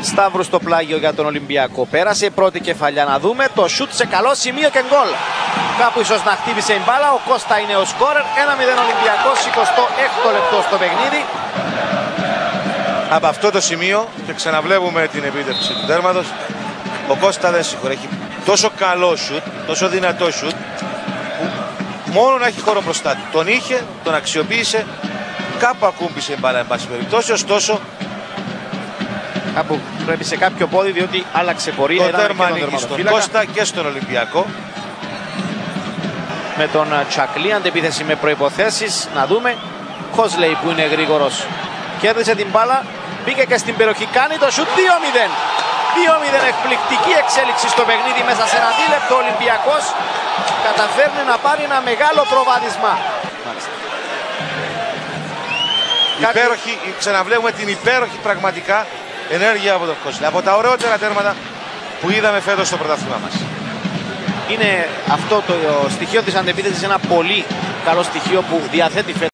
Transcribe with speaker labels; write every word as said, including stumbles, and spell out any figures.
Speaker 1: Σταύρου στο πλάγιο για τον Ολυμπιακό. Πέρασε η πρώτη κεφαλιά, να δούμε το σουτ σε καλό σημείο και γκολ. Κάπου ίσως να χτύπησε η μπάλα. Ο Κώστα είναι ο σκόρερ. ένα μηδέν Ολυμπιακός, εικοστό έκτο λεπτό στο παιχνίδι.
Speaker 2: Από αυτό το σημείο και ξαναβλέπουμε την επίτευξη του τέρματος. Ο Κώστα δεν συγχωρεί. Έχει τόσο καλό σουτ, τόσο δυνατό σουτ, που μόνο να έχει χώρο μπροστά του. Τον είχε, τον αξιοποίησε, κάπου ακούμπησε η μπάλα εν πάση περιπτώσει, ωστόσο
Speaker 1: κάπου πρέπει σε κάποιο πόδι, διότι άλλαξε πορεία.
Speaker 2: Το τέρμα ανήκει στον Κώστα και στον Ολυμπιακό.
Speaker 1: Με τον Τσακλή, αντεπίθεση με προϋποθέσεις. Να δούμε. Κόσλεϊ που είναι γρήγορος. Κέρδισε την μπάλα, μπήκε και στην περιοχή, κάνει το σουτ. δύο μηδέν. δύο μηδέν, εκπληκτική εξέλιξη στο παιχνίδι. Μέσα σε ένα δίλεπτο ο Ολυμπιακός καταφέρνει να πάρει ένα μεγάλο προβάδισμα.
Speaker 2: Υπέροχη, ξαναβλέπουμε την υπέροχη πραγματικά ενέργεια από τον Κόσλεϊ. Από τα ωραιότερα τέρματα που είδαμε φέτος στο πρωτάθλημα μας.
Speaker 1: Είναι αυτό το στοιχείο της αντεπίθεσης ένα πολύ καλό στοιχείο που διαθέτει φέτος.